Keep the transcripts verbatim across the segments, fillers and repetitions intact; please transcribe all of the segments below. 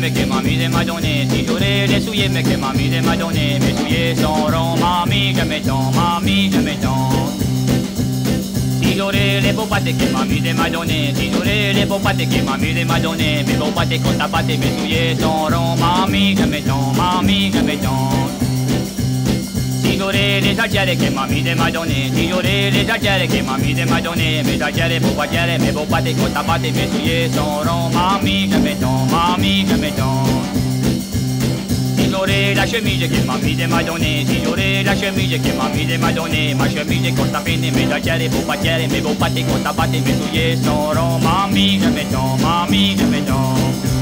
mais que m'amuse m'a donné. Si j'aurais les souliers, mais que m'amuse m'a donné. Mes souliers sont ronds, mamie, je m'étends, mamie, je m'étends. Si j'aurais les beaux pâtés que m'amuse m'a donné. Si j'aurais les beaux pâtés que m'amuse m'a donné. Mes beaux pâtés quand t'as pâté, mes souliers sont ronds, mamie, je m'étends, mamie, je m'étends. Si j'aurais les algères que m'amuse m'a donné. Si j'aurais les algères que m'amuse m'a donné. Mes algères, beaux algères, mes beaux pâtés quand t'as pâté, mes souliers sont ronds, mamie, je m'étends, mamie, je m'étends. Si j'aurais la chemise que m'amuse m'a donné. Si j'aurais la chemise que m'amuse m'a donné. Ma chemise quand t'as fini, mes algères, beaux algères, mes beaux pâtés quand t'as pâté, mes souliers sont ronds, mamie, je m'étends, mamie, je m'étends.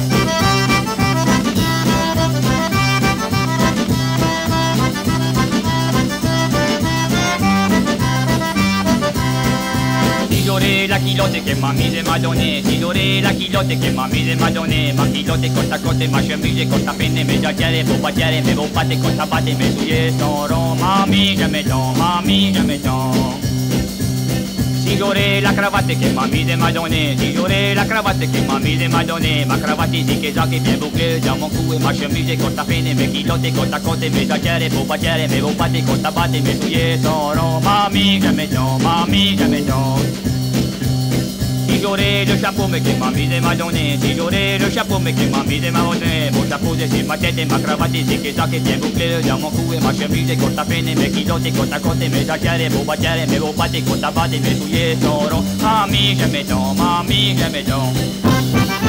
Si j'aurais la culotte que m'amuse m'a donné. Si j'aurais la culotte que m'amuse m'a donné. Ma culotte côte à côté, ma chemise côte à peine. Mes algères, beaux algères, mes beaux pâtés côte à pâté. Mes souliers sont ronds, mamie, je m'étends, mamie, je m'étends. Si j'aurais la cravate que m'amuse m'a donné. Si j'aurais la cravate que m'amuse m'a donné. Ma cravate zigzag bien bouclée dans mon cou. Et ma chemise côte à peine. Mes culottes côte à côté. Mes algères, beaux algères, mes beaux pâtés côte à pâté. Mes souliers sont ronds, mamie, je m'étends, mamie, je m'étends. Si j'aurais le chapeau mais que m'amuse m'a donné. Si j'aurais le chapeau mais que m'amuse m'a donné. Mon chapeau c'est sur ma tête et ma cravate zigzag bien bouclée dans mon cou. Et ma chemise côte à peine. Mes culottes côte à côté. Mes algères, beaux algères, mes beaux pâtés côte à pâté. Mes souliers sont ronds, mamie, je m'étends, mamie, je m'étends.